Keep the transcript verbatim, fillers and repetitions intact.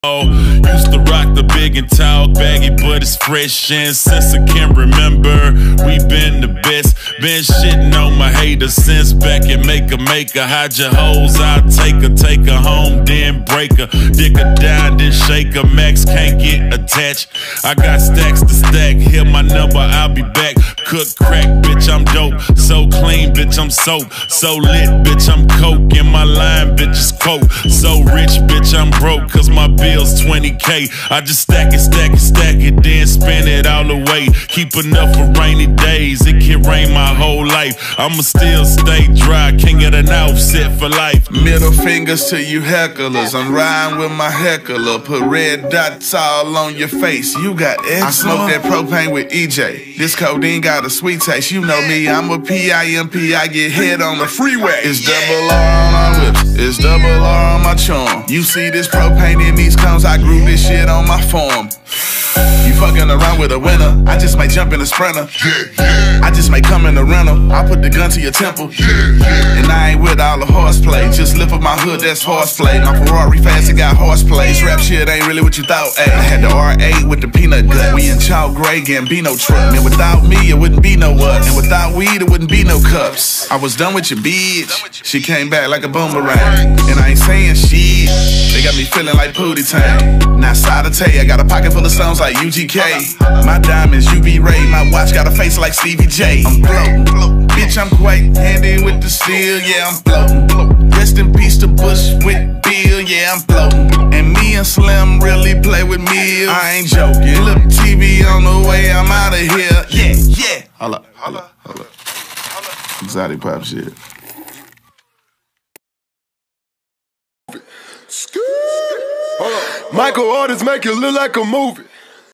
Used to rock the big and tall baggy, but it's fresh. And since I can remember, we been the best. Been shitting on my haters since back in Maker Maker. Hide your hoes, I'll take her, take her home, then break her. Dick her down, then shake her. Max can't get attached. I got stacks to stack. Hear my number, I'll be back. Cook crack, bitch, I'm dope. So clean, bitch, I'm soap. So lit, bitch, I'm coke. In my line, bitch, is coke. So rich, bitch, I'm broke, cause my bills twenty K. I just stack it, stack it, stack it, then spend it all away. Keep enough for rainy days, it can rain my whole life. I'ma still stay dry, can't get an outfit for life. Middle fingers to you hecklers, I'm riding with my heckler. Put red dots all on your face, you got eczema. I smoke that propane with E J, this codeine got a sweet taste. You know me, I'm a P I M P, I get hit on the freeway. It's double R on my whips, it's double R on my charm. You see this propane in these cones, I grew this shit on my farm. You fucking around with a winner, I just might jump in a sprinter. I just might come in a rental, I put the gun to your temple. And I ain't with all the horseplay, just lift up my hood, that's horseplay. My Ferrari fast, it got horseplay. This rap shit ain't really what you thought, ayy. I had the R eight with the peanut gut. We in chalk gray Gambino truck. Man, without me, it wouldn't be no us. And without weed, it wouldn't be no cups. I was done with your bitch, she came back like a boomerang. And I ain't saying shit, they got me feeling like Pootie Tang. Now side of Tay, I got a pocket full of stones like U G K. My diamonds U V ray, my watch got a face like Stevie J. I'm floating, bitch, I'm quite handy with the steel, yeah, I'm floating. Rest in peace to Bush with Bill, yeah, I'm floating. And me and Slim really play with me, I ain't joking. Look, T V on the way, I'm out of here, yeah, yeah. Holla, holla, holla, holla. Exotic pop shit. Michael Artists make it look like a movie.